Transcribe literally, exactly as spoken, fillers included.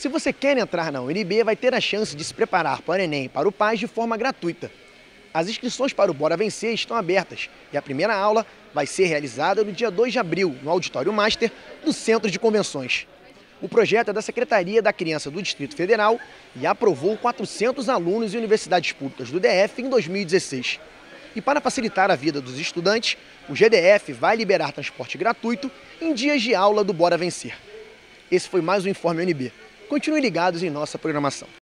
Se você quer entrar na U N B, vai ter a chance de se preparar para o Enem e para o Paz de forma gratuita. As inscrições para o Bora Vencer estão abertas e a primeira aula vai ser realizada no dia dois de abril, no Auditório Master do Centro de Convenções. O projeto é da Secretaria da Criança do Distrito Federal e aprovou quatrocentos alunos em universidades públicas do D F em dois mil e dezesseis. E para facilitar a vida dos estudantes, o G D F vai liberar transporte gratuito em dias de aula do Bora Vencer. Esse foi mais um Informe U N B. Continuem ligados em nossa programação.